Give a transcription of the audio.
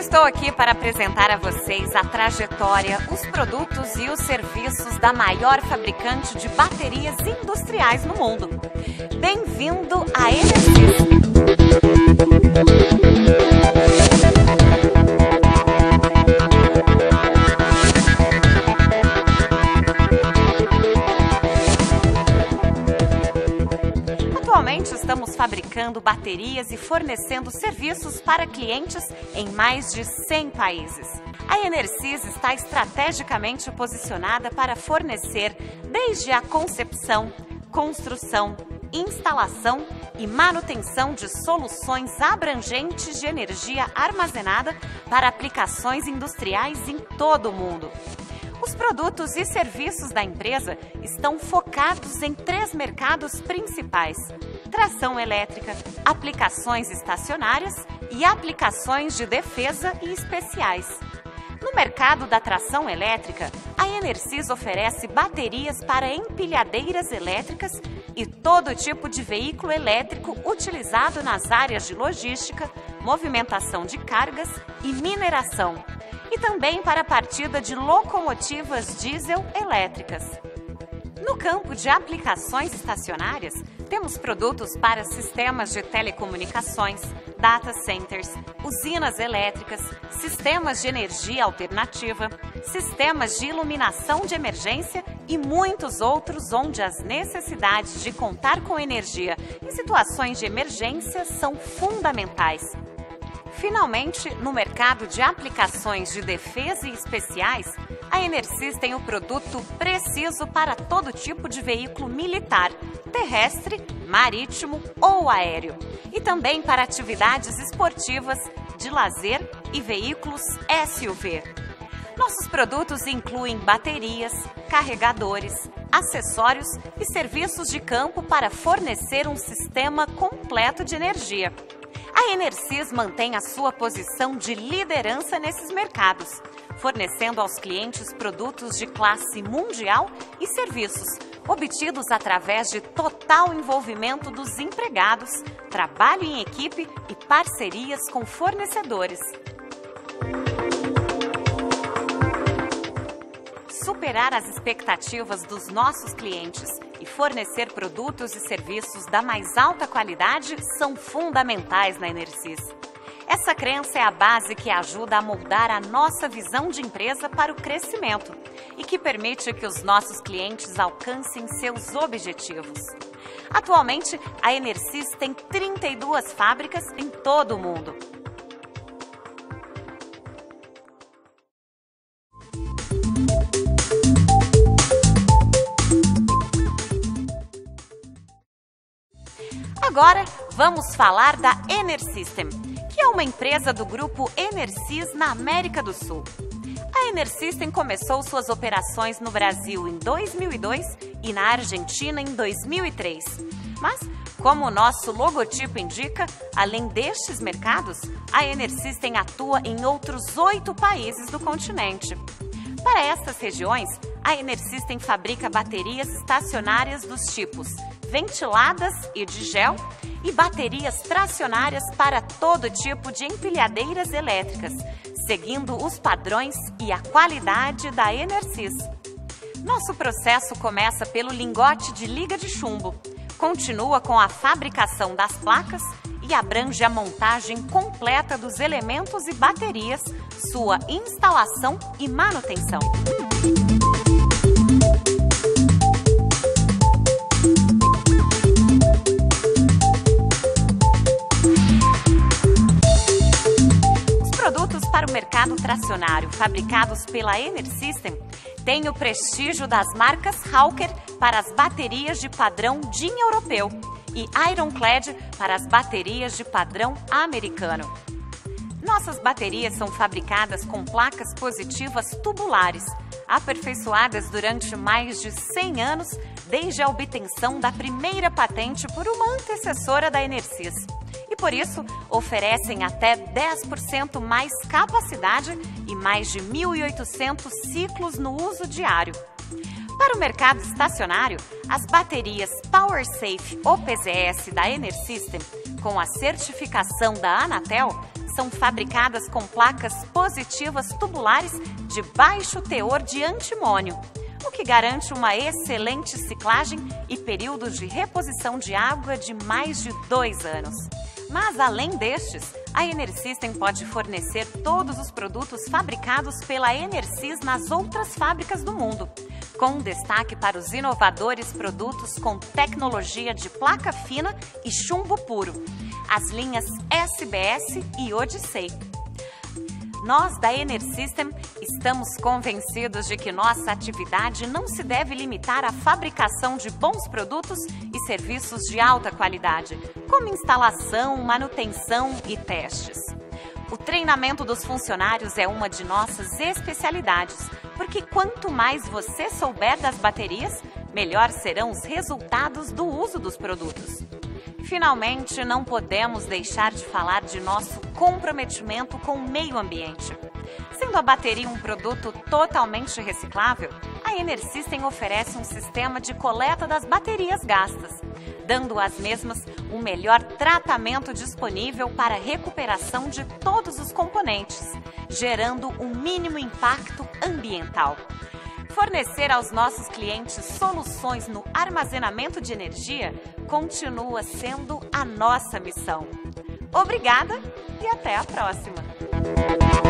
estou aqui para apresentar a vocês a trajetória, os produtos e os serviços da maior fabricante de baterias industriais no mundo. Bem-vindo à Enersys! Atualmente estamos fabricando baterias e fornecendo serviços para clientes em mais de 100 países. A Enersys está estrategicamente posicionada para fornecer desde a concepção, construção, instalação e manutenção de soluções abrangentes de energia armazenada para aplicações industriais em todo o mundo. Os produtos e serviços da empresa estão focados em 3 mercados principais: tração elétrica, aplicações estacionárias e aplicações de defesa e especiais. No mercado da tração elétrica, a Enersys oferece baterias para empilhadeiras elétricas e todo tipo de veículo elétrico utilizado nas áreas de logística, movimentação de cargas e mineração, e também para a partida de locomotivas diesel elétricas. No campo de aplicações estacionárias, temos produtos para sistemas de telecomunicações, data centers, usinas elétricas, sistemas de energia alternativa, sistemas de iluminação de emergência e muitos outros onde as necessidades de contar com energia em situações de emergência são fundamentais. Finalmente, no mercado de aplicações de defesa e especiais, a Enersys tem o produto preciso para todo tipo de veículo militar, terrestre, marítimo ou aéreo, e também para atividades esportivas, de lazer e veículos SUV. Nossos produtos incluem baterias, carregadores, acessórios e serviços de campo para fornecer um sistema completo de energia. A Enersys mantém a sua posição de liderança nesses mercados, fornecendo aos clientes produtos de classe mundial e serviços, obtidos através de total envolvimento dos empregados, trabalho em equipe e parcerias com fornecedores. Superar as expectativas dos nossos clientes e fornecer produtos e serviços da mais alta qualidade são fundamentais na Enersys. Essa crença é a base que ajuda a moldar a nossa visão de empresa para o crescimento e que permite que os nossos clientes alcancem seus objetivos. Atualmente, a Enersys tem 32 fábricas em todo o mundo. Agora, vamos falar da Enersystem, que é uma empresa do grupo Enersys na América do Sul. A Enersystem começou suas operações no Brasil em 2002 e na Argentina em 2003. Mas, como o nosso logotipo indica, além destes mercados, a Enersystem atua em outros 8 países do continente. Para estas regiões, a Enersystem fabrica baterias estacionárias dos tipos ventiladas e de gel e baterias tracionárias para todo tipo de empilhadeiras elétricas, seguindo os padrões e a qualidade da Enersys. Nosso processo começa pelo lingote de liga de chumbo, continua com a fabricação das placas e abrange a montagem completa dos elementos e baterias, sua instalação e manutenção. Para o mercado tracionário fabricados pela Enersystem, tem o prestígio das marcas Hawker para as baterias de padrão DIN europeu e Ironclad para as baterias de padrão americano. Nossas baterias são fabricadas com placas positivas tubulares, aperfeiçoadas durante mais de 100 anos desde a obtenção da primeira patente por uma antecessora da Enersys. E por isso oferecem até 10% mais capacidade e mais de 1.800 ciclos no uso diário. Para o mercado estacionário, as baterias PowerSafe OPZS da Enersystem, com a certificação da Anatel, são fabricadas com placas positivas tubulares de baixo teor de antimônio, o que garante uma excelente ciclagem e períodos de reposição de água de mais de 2 anos. Mas, além destes, a Enersystem pode fornecer todos os produtos fabricados pela Enersys nas outras fábricas do mundo, com destaque para os inovadores produtos com tecnologia de placa fina e chumbo puro, as linhas SBS e Odyssey. Nós, da Enersystem, estamos convencidos de que nossa atividade não se deve limitar à fabricação de bons produtos e serviços de alta qualidade, como instalação, manutenção e testes. O treinamento dos funcionários é uma de nossas especialidades, porque quanto mais você souber das baterias, melhor serão os resultados do uso dos produtos. Finalmente, não podemos deixar de falar de nosso comprometimento com o meio ambiente. Sendo a bateria um produto totalmente reciclável, a Enersystem oferece um sistema de coleta das baterias gastas, dando às mesmas o melhor tratamento disponível para a recuperação de todos os componentes, gerando o mínimo impacto ambiental. Fornecer aos nossos clientes soluções no armazenamento de energia continua sendo a nossa missão. Obrigada e até a próxima!